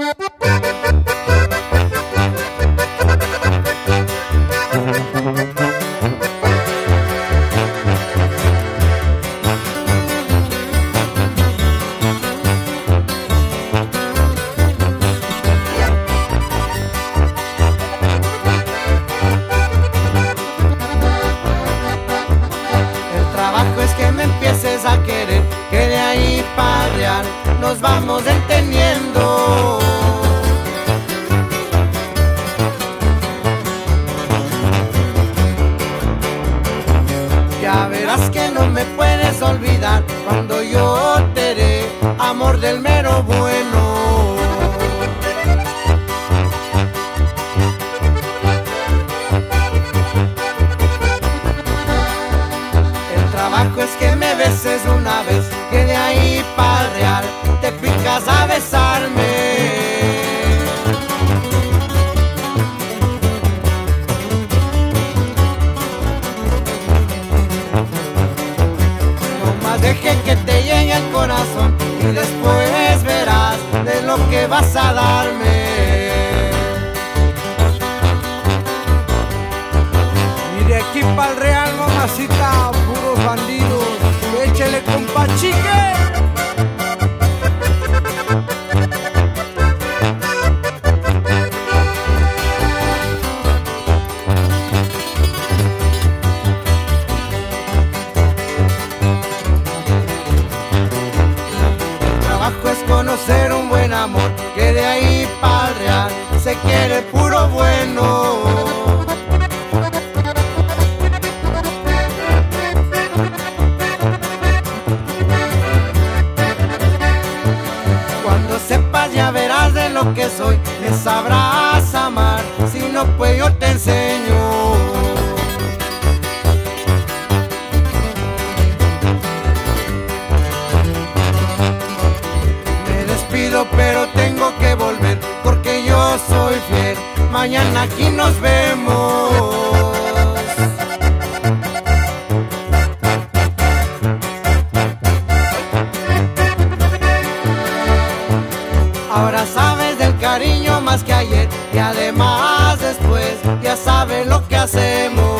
Es que me empieces a querer, que de ahí para real nos vamos entendiendo. Ya verás que no me puedes olvidar cuando yo te dé amor del mero bueno. Es que me beses una vez, que de ahí para real te picas a besarme. No más deje que te llegue el corazón y después verás de lo que vas a darme. Y de aquí para el real, mamacita, puros bandidos, échele compa chique. Trabajo es conocer un buen amor, que de ahí para el real se quiere puro bueno. Ya verás de lo que soy, me sabrás amar, si no pues yo te enseño. Me despido pero tengo que volver, porque yo soy fiel, mañana aquí nos vemos. Ahora sabes del cariño más que ayer, y además después ya sabes lo que hacemos.